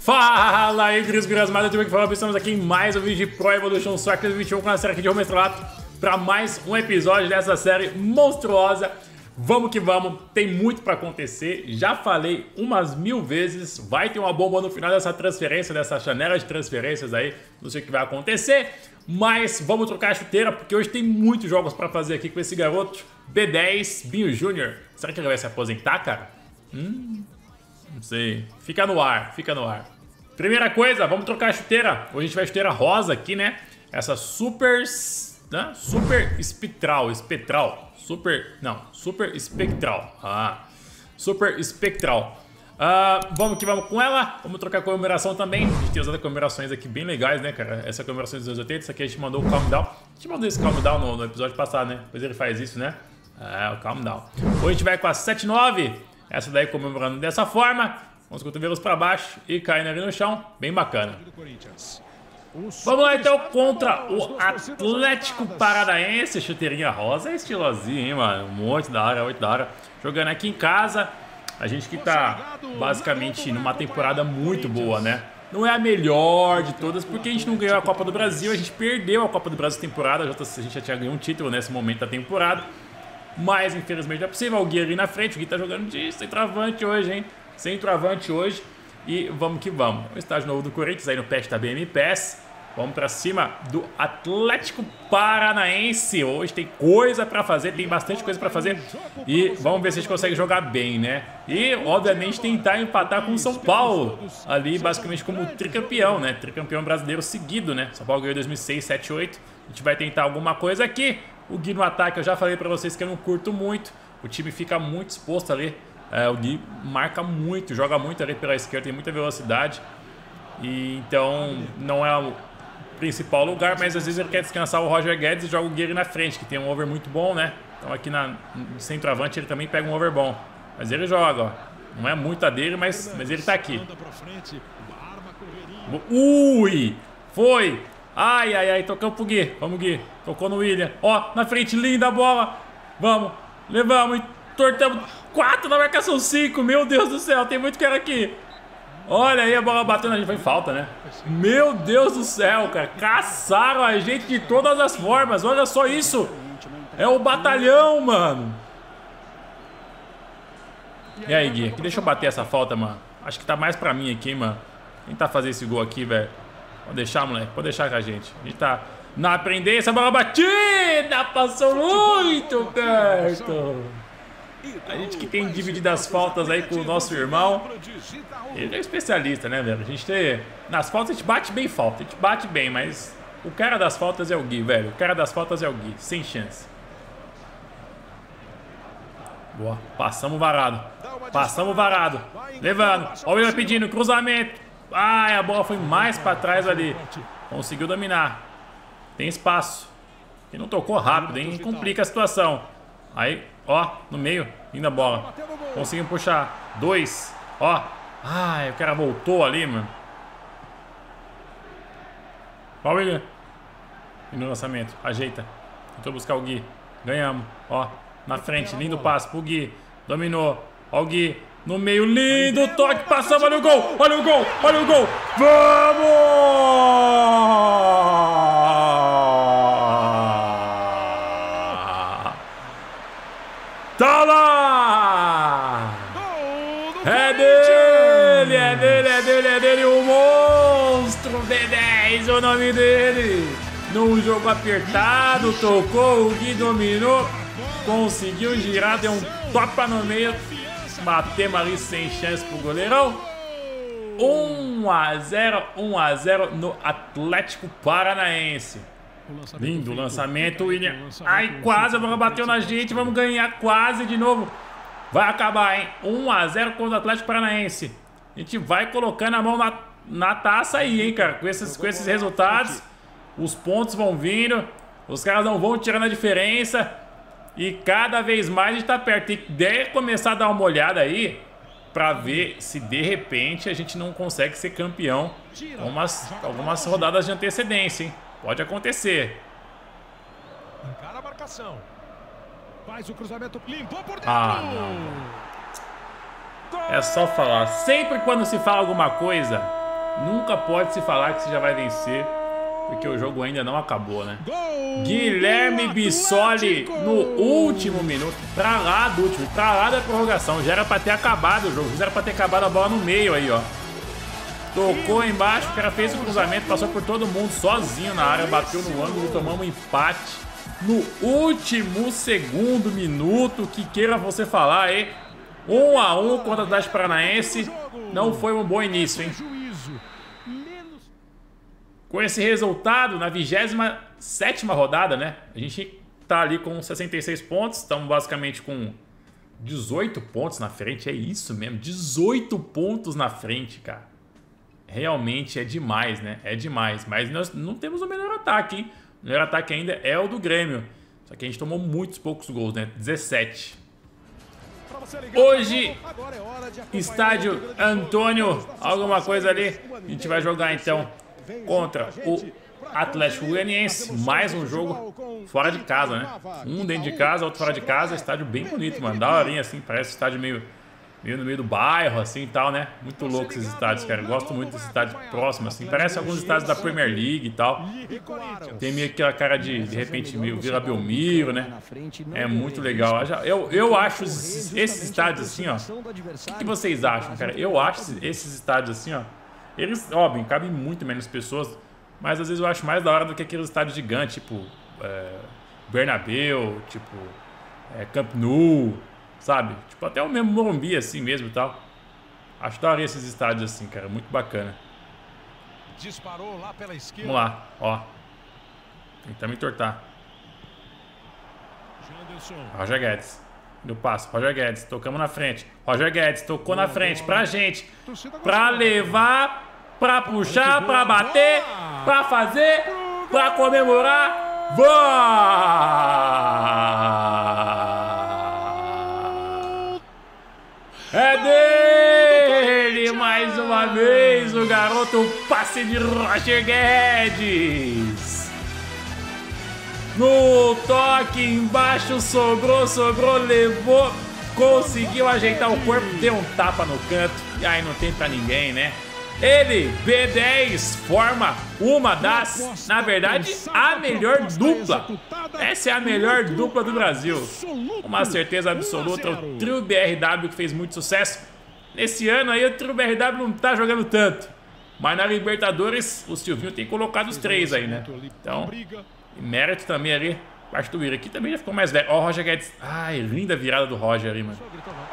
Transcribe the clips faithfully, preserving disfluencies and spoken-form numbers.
Fala aí, Gris Grasmada, tudo bem que fala? Estamos aqui em mais um vídeo de Pro Evolution Soccer vinte e um com a série aqui de Roma Estrelato para mais um episódio dessa série monstruosa. Vamos que vamos, tem muito para acontecer, já falei umas mil vezes, vai ter uma bomba no final dessa transferência, dessa janela de transferências aí, não sei o que vai acontecer, mas vamos trocar a chuteira porque hoje tem muitos jogos para fazer aqui com esse garoto, B dez, Binho Júnior. Será que ele vai se aposentar, cara? Hum, não sei, fica no ar, fica no ar. Primeira coisa, vamos trocar a chuteira, hoje a gente vai chuteira rosa aqui, né, essa super, né? super espectral, espectral. Super, não, super espectral. Ah, super espectral. Uh, vamos que vamos com ela. Vamos trocar a comemoração também. A gente tem usado comemorações aqui bem legais, né, cara? Essa comemoração dos anos oitenta. Essa aqui a gente mandou o Calm Down. A gente mandou esse Calm Down no, no episódio passado, né? Depois ele faz isso, né? É, o Calm Down. Hoje a gente vai com a sete nove. Essa daí comemorando dessa forma. Com os cotovelos pra baixo e caindo ali no chão. Bem bacana. Vamos lá então contra o Atlético Paranaense, chuteirinha rosa, é estilosinho, hein, mano, muito da hora, muito da hora. Jogando aqui em casa, a gente que tá basicamente numa temporada muito boa, né? Não é a melhor de todas, porque a gente não ganhou a Copa do Brasil, a gente perdeu a Copa do Brasil temporada, a gente já tinha ganhado um título nesse momento da temporada. Mas infelizmente não é possível, o Gui ali na frente, o Gui tá jogando de centroavante hoje, hein? Centroavante hoje. E vamos que vamos. O estágio novo do Corinthians aí no patch da B M P S. Vamos pra cima do Atlético Paranaense. Hoje tem coisa pra fazer, tem bastante coisa pra fazer. E vamos ver se a gente consegue jogar bem, né? E, obviamente, tentar empatar com o São Paulo. Ali, basicamente, como tricampeão, né? Tricampeão brasileiro seguido, né? São Paulo ganhou em dois mil e seis, sete, oito. A gente vai tentar alguma coisa aqui. O Gui no ataque, eu já falei pra vocês que eu não curto muito. O time fica muito exposto ali. É, o Gui marca muito, joga muito ali pela esquerda, tem muita velocidade. E então não é o principal lugar, mas às vezes ele quer descansar o Roger Guedes e joga o Gui na frente, que tem um over muito bom, né? Então aqui na, no centroavante ele também pega um over bom. Mas ele joga, ó. Não é muito a dele, mas, mas ele tá aqui. Ui! Foi! Ai, ai, ai, tocamos pro Gui. Vamos, Gui. Tocou no William. Ó, na frente, linda a bola. Vamos. Levamos e tortamos quatro na marcação cinco. Meu Deus do céu, tem muito cara aqui. Olha aí, a bola bateu na gente. Foi falta, né? Meu Deus do céu, cara. Caçaram a gente de todas as formas. Olha só isso. É o batalhão, mano. E aí, Gui? Deixa eu bater essa falta, mano. Acho que tá mais pra mim aqui, hein, mano. Tentar fazer esse gol aqui, velho. Pode deixar, moleque. Pode deixar com a gente. A gente tá na aprendência. Bola batida. Passou muito perto. A gente que tem dividido as faltas aí com o nosso irmão. Ele é especialista, né, velho? A gente tem... Nas faltas a gente bate bem falta. A gente bate bem, mas o cara das faltas é o Gui, velho. O cara das faltas é o Gui. Sem chance. Boa. Passamos varado. Passamos varado. Levando. Olha o Willian pedindo. Cruzamento. Ai, a bola foi mais pra trás ali. Conseguiu dominar. Tem espaço. E não tocou rápido, hein? Complica a situação. Aí, ó, no meio, linda bola. Conseguimos puxar. Dois. Ó. Ai, o cara voltou ali, mano. Ó, William. E no lançamento. Ajeita. Tentou buscar o Gui. Ganhamos. Ó, na frente. Lindo passe pro Gui. Dominou. Ó o Gui. No meio, lindo toque. Passamos. Olha o gol. Olha o gol. Olha o gol. Vamos! Tá lá! É dele, é dele, é dele, é dele, o monstro B dez, o nome dele. Num jogo apertado, tocou, o Gui dominou, conseguiu girar, deu um topa no meio, batemos ali sem chance pro goleirão. um a zero, um a zero no Atlético Paranaense. Lindo lançamento, William. Ai, quase a bola bateu na gente. Vamos ganhar quase de novo. Vai acabar, hein? um a zero contra o Atlético Paranaense. A gente vai colocando a mão na, na taça aí, hein, cara. Com esses, com esses resultados, os pontos vão vindo. Os caras não vão tirando a diferença. E cada vez mais a gente tá perto. Tem que começar a dar uma olhada aí pra ver se de repente a gente não consegue ser campeão com umas, algumas rodadas de antecedência, hein? Pode acontecer. Encara a marcação. Faz o cruzamento, limpou por dentro. Ah, não. É só falar. Sempre quando se fala alguma coisa, nunca pode se falar que você já vai vencer, porque o jogo ainda não acabou, né? Guilherme Bissoli no último minuto, pra lá do último, pra lá da prorrogação. Já era pra ter acabado o jogo, já era pra ter acabado a bola no meio aí, ó. Tocou embaixo, o cara fez o cruzamento, passou por todo mundo sozinho na área, bateu no ângulo, tomamos um empate no último segundo minuto. Que queira você falar aí, um a um contra o Atlético Paranaense. Não foi um bom início, hein? Com esse resultado, na vigésima sétima rodada, né? A gente tá ali com sessenta e seis pontos, estamos basicamente com dezoito pontos na frente. É isso mesmo, dezoito pontos na frente, cara. Realmente é demais, né? É demais. Mas nós não temos o melhor ataque, hein? O melhor ataque ainda é o do Grêmio. Só que a gente tomou muitos poucos gols, né? dezessete. Hoje, estádio Antônio, alguma coisa ali. A gente vai jogar então contra o Atlético Goianiense. Mais um jogo fora de casa, né? Um dentro de casa, outro fora de casa. Estádio bem bonito, mano. Da horinha assim, parece estádio meio... meio no meio do bairro, assim e tal, né? Muito louco esses estádios, cara. Eu gosto muito desses estádios próximos, assim. Parece alguns estádios da Premier League e tal. Tem meio aquela cara de, de repente, meio Vila Belmiro, né? É muito legal. Eu, eu acho esses, esses estádios assim, ó. O que, que vocês acham, cara? Eu acho esses estádios assim, ó. Eles, óbvio, cabem muito menos pessoas, mas às vezes eu acho mais da hora do que aqueles estádios gigantes, tipo é, Bernabéu, tipo é, Camp Nou, sabe? Tipo, até o mesmo Morumbi, assim mesmo e tal. Acho da hora esses estádios assim, cara. Muito bacana. Disparou lá pela esquerda. Vamos lá, ó. Tentar me entortar. Roger Guedes. No passo, Roger Guedes. Tocamos na frente. Roger Guedes tocou na frente pra gente. Pra levar, pra puxar, pra bater, pra fazer, pra comemorar. Vá! É dele! Mais uma vez o garoto, passe de Roger Guedes. No toque embaixo, sobrou, sobrou, levou, conseguiu ajeitar o corpo, deu um tapa no canto. E aí não tem pra ninguém, né? Ele, B dez, forma uma das, na verdade, a melhor dupla. Essa é a melhor dupla do Brasil. Uma certeza absoluta, o trio B R W que fez muito sucesso. Nesse ano aí o trio B R W não tá jogando tanto. Mas na Libertadores o Silvinho tem colocado os três aí, né? Então, mérito também ali, parte do Ira. Aqui também já ficou mais velho. Ó o Roger Guedes. Ai, linda virada do Roger ali, mano.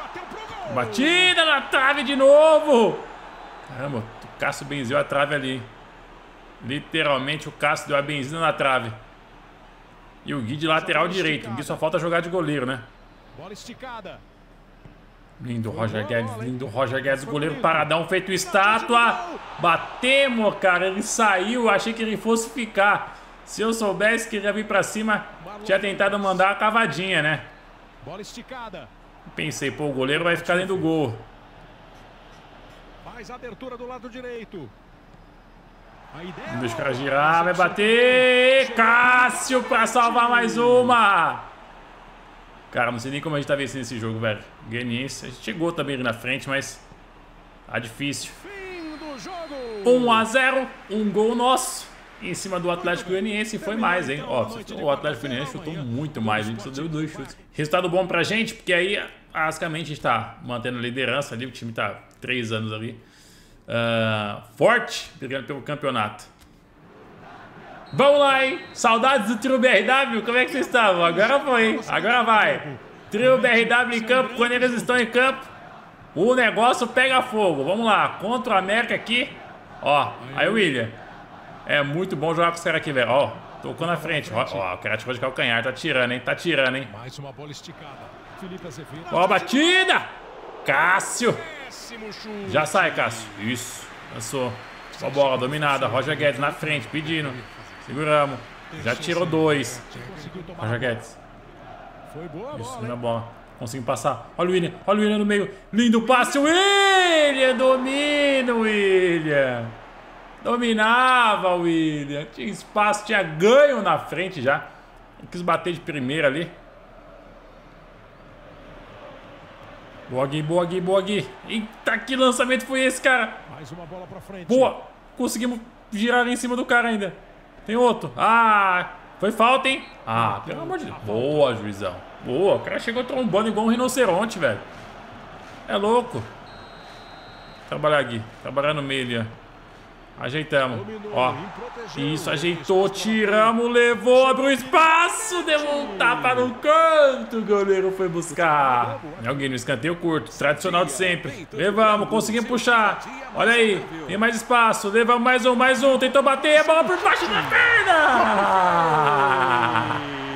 Batida na trave de novo. Caramba, o Cássio benzeu a trave ali. Literalmente o Cássio deu a benzina na trave. E o Gui de lateral direito. O Gui só falta jogar de goleiro, né? Bola esticada. Lindo Roger Guedes, lindo Roger Guedes, goleiro paradão, feito estátua. Batemos, cara, ele saiu, achei que ele fosse ficar. Se eu soubesse que ele ia vir pra cima, tinha tentado mandar a cavadinha, né? Bola esticada. Pensei, pô, o goleiro vai ficar dentro do gol. Faz a abertura do lado direito. Deixa o cara girar, vai bater. Cássio pra salvar mais uma. Cara, não sei nem como a gente tá vencendo esse jogo, velho. Goianiense, a gente chegou também ali na frente, mas tá difícil. um a zero, um gol nosso em cima do Atlético Goianiense. Foi mais, hein? Ó, o Atlético Goianiense chutou muito mais, a gente só deu dois chutes. Resultado bom pra gente, porque aí, basicamente, a gente tá mantendo a liderança ali. O time tá três anos ali. Uh, forte, brigando pelo campeonato. Vamos lá, hein? Saudades do trio B R W, como é que vocês estavam? Agora foi, hein? Agora vai. Trio B R W em campo, quando eles estão em campo, o negócio pega fogo. Vamos lá, contra o América aqui. Ó, aí o William. É muito bom jogar com os caras aqui, velho. Ó, tocou na frente. Ó, ó, o cara tirou de calcanhar, tá tirando, hein? Tá tirando, hein? Mais uma bola esticada. Ó, batida! Cássio! Já sai, Cássio. Isso, lançou. Ó, bola dominada. Roger Guedes na frente, pedindo. Seguramos. Já tirou dois. Roger Guedes. Isso, na bola. Conseguimos passar. Olha o William. Olha o William no meio. Lindo passe. William. Domina, William. Dominava o William. Tinha espaço. Tinha ganho na frente já. Não quis bater de primeira ali. Boa, Gui, boa, Gui, boa, Gui. Eita, que lançamento foi esse, cara? Mais uma bola pra frente. Boa. Conseguimos girar em cima do cara ainda. Tem outro. Ah, foi falta, hein? Ah, pelo amor de Deus. Boa, juizão. Boa, o cara chegou trombando igual um rinoceronte, velho. É louco. Trabalhar aqui. Trabalhar no meio ali, ó. Ajeitamos. Ó. Isso, ajeitou, tiramos, levou, abriu espaço, deu um tapa no canto. O goleiro foi buscar. Alguém no escanteio curto, tradicional de sempre. Levamos, conseguimos puxar. Olha aí, tem mais espaço. Levamos mais um, mais um. Tentou bater, a bola por baixo da perna.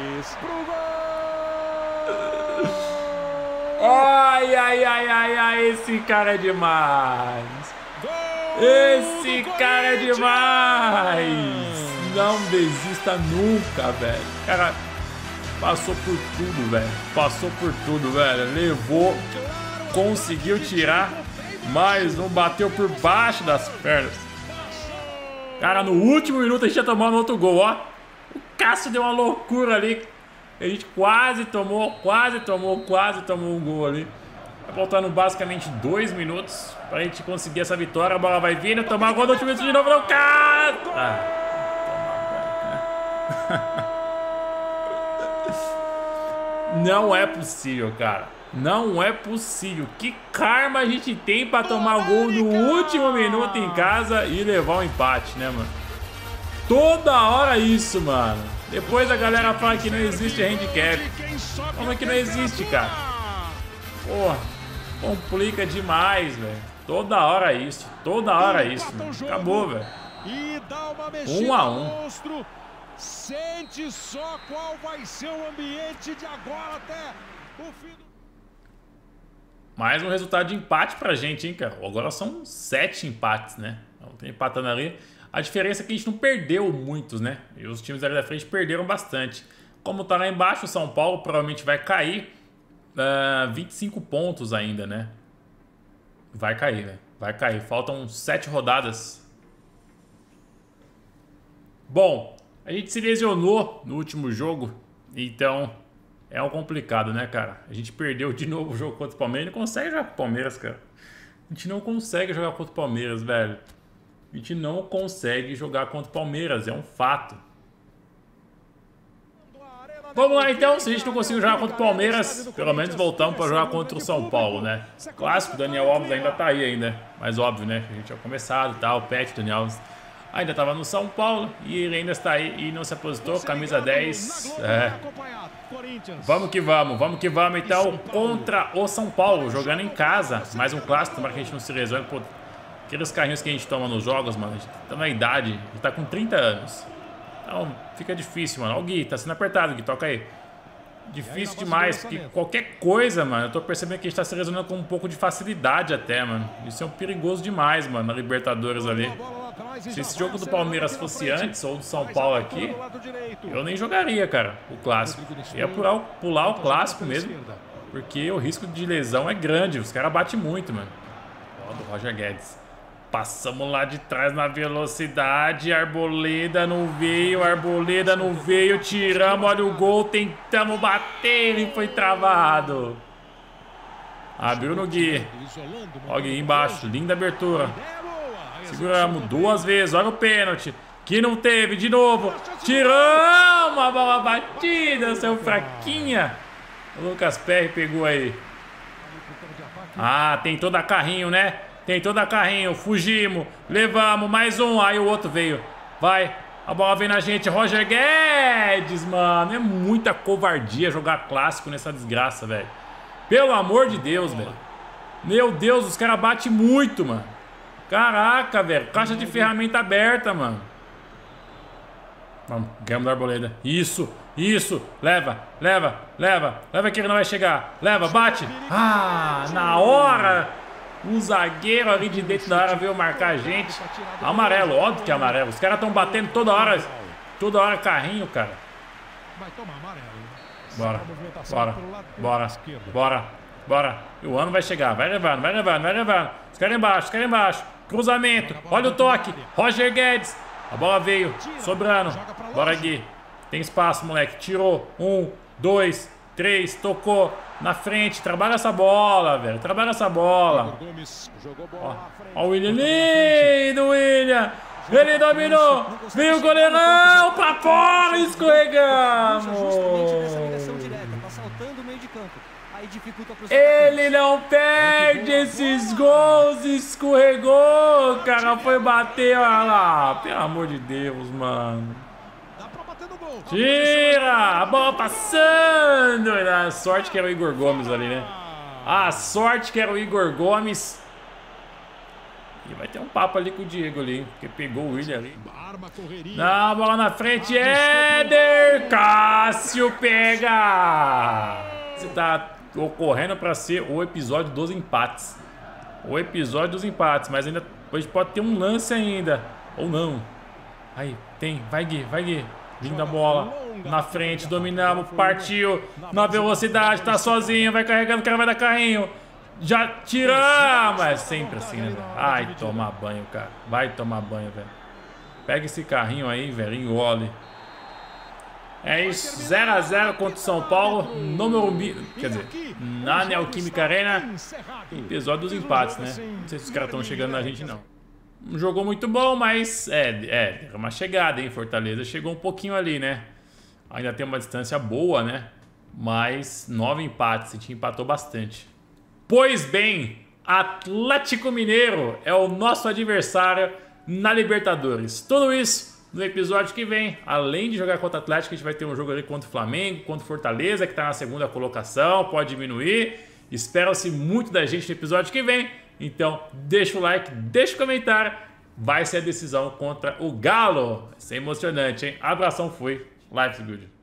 Ai, ai, ai, ai, ai, esse cara é demais. Esse cara é demais. Não desista nunca, velho. Cara, passou por tudo, velho. Passou por tudo, velho. Levou, conseguiu tirar. Mais um, bateu por baixo das pernas. Cara, no último minuto a gente ia tomar um outro gol, ó. O Cássio deu uma loucura ali. A gente quase tomou, quase tomou, quase tomou um gol ali. Tá faltando basicamente dois minutos pra gente conseguir essa vitória. A bola vai vindo, tomar gol no último minuto de novo, não, cara! Ah, não é possível, cara. Não é possível. Que karma a gente tem pra tomar gol no último minuto em casa e levar um empate, né, mano? Toda hora isso, mano. Depois a galera fala que não existe handicap. Como é que não existe, cara? Porra, complica demais, velho. Toda hora isso. Toda hora isso, mano. Acabou, velho. Um a um. Sente só qual vai ser o ambiente de agora até o fim do... Mais um resultado de empate pra gente, hein, cara. Agora são sete empates, né? Então, tem empatando ali. A diferença é que a gente não perdeu muitos, né? E os times ali da frente perderam bastante. Como tá lá embaixo, o São Paulo provavelmente vai cair. Uh, vinte e cinco pontos ainda, né? Vai cair, né? Vai cair. Faltam sete rodadas. Bom, a gente se lesionou no último jogo. Então, é um complicado, né, cara? A gente perdeu de novo o jogo contra o Palmeiras. Não consegue jogar com o Palmeiras, cara. A gente não consegue jogar contra o Palmeiras, velho. A gente não consegue jogar contra o Palmeiras, é um fato. Vamos lá então, se a gente não conseguir jogar contra o Palmeiras, pelo menos voltamos para jogar contra o São Paulo, né? Clássico, o Daniel Alves ainda tá aí ainda, mas óbvio, né? A gente tinha começado e tal, o Pet, o Daniel Alves ainda tava no São Paulo e ele ainda está aí e não se aposentou, camisa dez. É. Vamos que vamos, vamos que vamos então contra o São Paulo, jogando em casa, mais um clássico, para que a gente não se resolve, pô. Aqueles carrinhos que a gente toma nos jogos, mano, a gente tá na idade, a gente tá com trinta anos. Então fica difícil, mano. Ó, o Gui, tá sendo apertado, Gui, toca aí. Difícil demais, porque qualquer coisa, mano, eu tô percebendo que a gente tá se resolvendo com um pouco de facilidade até, mano. Isso é um perigoso demais, mano, na Libertadores ali. Se esse jogo do Palmeiras fosse antes, ou do São Paulo aqui, eu nem jogaria, cara, o clássico. Ia pular o, pular o clássico mesmo, porque o risco de lesão é grande, os caras batem muito, mano. Ó, do Roger Guedes. Passamos lá de trás na velocidade, Arboleda não veio, Arboleda não veio, tiramos, olha o gol, tentamos bater, ele foi travado. Abriu no Gui. Ó o Gui embaixo, linda abertura. Seguramos duas vezes, olha o pênalti, que não teve, de novo. Tiramos, a bola batida, seu fraquinha. O Lucas Perry pegou aí. Ah, tem toda carrinho, né? Tem toda carrinho, fugimos, levamos, mais um, aí o outro veio. Vai, a bola vem na gente, Roger Guedes, mano. É muita covardia jogar clássico nessa desgraça, velho. Pelo amor de Deus, velho. Meu Deus, os caras batem muito, mano. Caraca, velho, caixa de ferramenta aberta, mano. Vamos, ganhamos da Arboleda. Isso, isso, leva, leva, leva. Leva que ele não vai chegar, leva, bate. Ah, na hora... O zagueiro ali de dentro da área veio marcar a gente. Amarelo, óbvio que é amarelo. Os caras estão batendo toda hora. Toda hora carrinho, cara. Bora, bora, bora, bora, bora. O ano vai chegar, vai levando, vai levando, vai levando. Os caras embaixo, os caras embaixo. Cruzamento, olha o toque. Roger Guedes. A bola veio, sobrando. Bora, Gui. Tem espaço, moleque. Tirou. Um, dois, três, tocou na frente. Trabalha essa bola, velho. Trabalha essa bola. Ó, ó o William. Lindo, William. Ele dominou. Veio o goleirão pra fora. Escorregamos. Ele não perde esses gols. Escorregou. O cara foi bater. Olha lá. Pelo amor de Deus, mano. Tira! A bola passando! A sorte que era o Igor Gomes ali, né? A sorte que era o Igor Gomes. E vai ter um papo ali com o Diego ali, porque pegou o William ali. Não, bola na frente. Éder! Cássio pega! Você tá ocorrendo para ser o episódio dos empates. O episódio dos empates, mas ainda hoje pode ter um lance ainda. Ou não. Aí, tem. Vai, Gui, vai, Gui. Linda bola, na frente, dominamos, partiu, na velocidade, tá sozinho, vai carregando, o cara vai dar carrinho. Já tira, mas sempre assim, né, velho? Ai, tomar banho, cara. Vai tomar banho, velho. Pega esse carrinho aí, velho, engole. É isso, zero a zero contra o São Paulo, no Morumbi, quer dizer, na Neoquímica Arena. Episódio dos empates, né? Não sei se os caras estão chegando na gente, não. Não jogou muito bom, mas é, é uma chegada, hein? Fortaleza chegou um pouquinho ali, né? Ainda tem uma distância boa, né? Mas nove empates, a gente empatou bastante. Pois bem, Atlético Mineiro é o nosso adversário na Libertadores. Tudo isso no episódio que vem. Além de jogar contra o Atlético, a gente vai ter um jogo ali contra o Flamengo, contra o Fortaleza, que tá na segunda colocação, pode diminuir. Espera-se muito da gente no episódio que vem. Então, deixa o like, deixa o comentário. Vai ser a decisão contra o Galo. Vai ser emocionante, hein? Abração, fui. Life's good.